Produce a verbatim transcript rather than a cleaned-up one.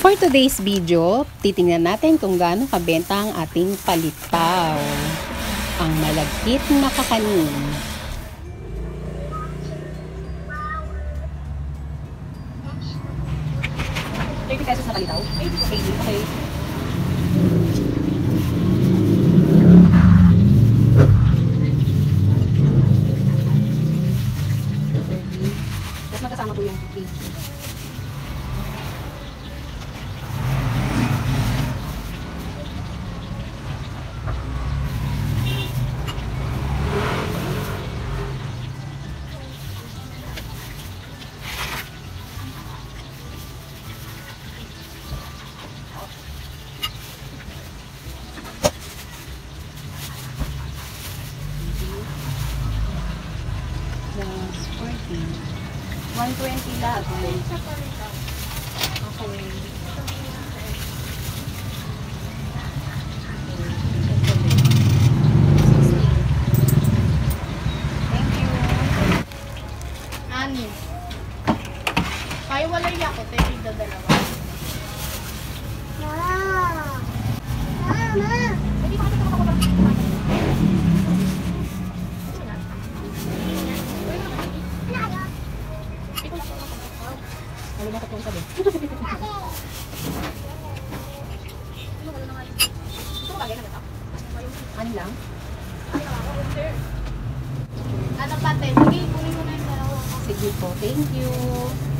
For today's video, titingnan natin kung gaano kabenta ang ating palitaw. Ang malagkit na kakanin. thirty pesos na palitaw? Ay, okay, okay. Tapos magkasama po yung fifty. one twenty lahat. Okay. Thank you. Ani. Kaya wala yung ako. Tayo yung dalawa. Mama! Mama! Hindi pa kasi ito makapagpapagpapagpapag. Ano ba katong sabi? Ito bagay na ba ito? Ano lang? Ano pa, te? Sige, kunin mo na yung dalawa. Sige po, thank you.